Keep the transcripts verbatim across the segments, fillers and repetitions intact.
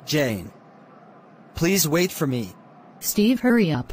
Jane. Please wait for me. Steve, hurry up.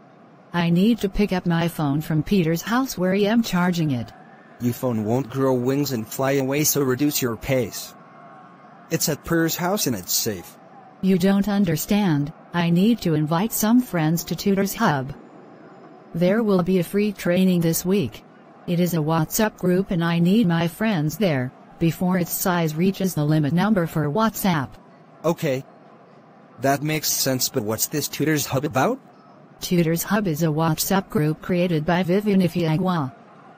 I need to pick up my phone from Peter's house where I am charging it. Your phone won't grow wings and fly away, so reduce your pace. It's at Peter's house and it's safe. You don't understand. I need to invite some friends to Tutors Hub. There will be a free training this week. It is a WhatsApp group and I need my friends there, before its size reaches the limit number for WhatsApp. Okay. That makes sense, but what's this Tutors Hub about? Tutors Hub is a WhatsApp group created by Vivian Ifeagwa.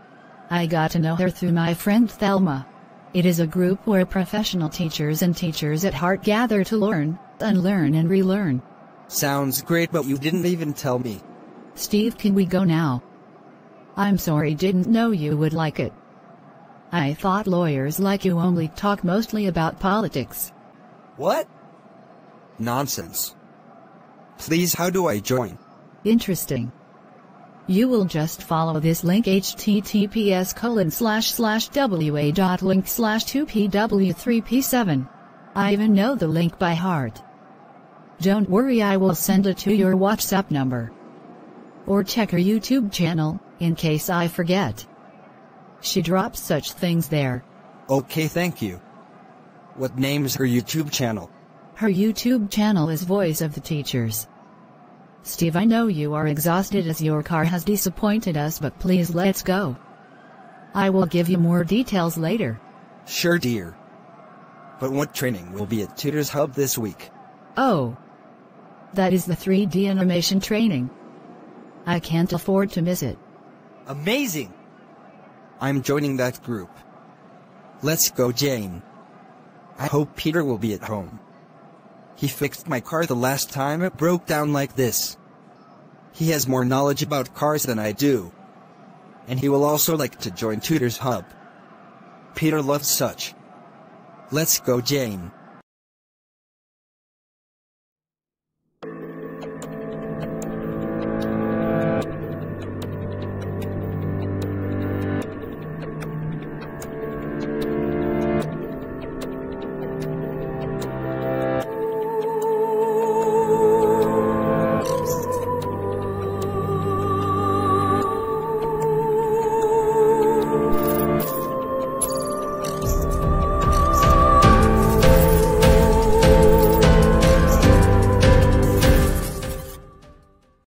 I got to know her through my friend Thelma. It is a group where professional teachers and teachers at heart gather to learn, unlearn and relearn. Sounds great, but you didn't even tell me. Steve, can we go now? I'm sorry, didn't know you would like it. I thought lawyers like you only talk mostly about politics. What? Nonsense. Please, how do I join? Interesting. You will just follow this link, https colon slash slash wa dot link slash 2pw3p7. I even know the link by heart. Don't worry, I will send it to your WhatsApp number. Or check her YouTube channel, in case I forget. She drops such things there. Okay, thank you. What name is her YouTube channel? Her YouTube channel is Voice of the Teachers. Steve, I know you are exhausted as your car has disappointed us, but please let's go. I will give you more details later. Sure, dear. But what training will be at Tutors Hub this week? Oh. That is the three D animation training. I can't afford to miss it. Amazing! I'm joining that group. Let's go, Jane. I hope Peter will be at home. He fixed my car the last time it broke down like this. He has more knowledge about cars than I do. And he will also like to join Tutors Hub. Peter loves such. Let's go, Jane.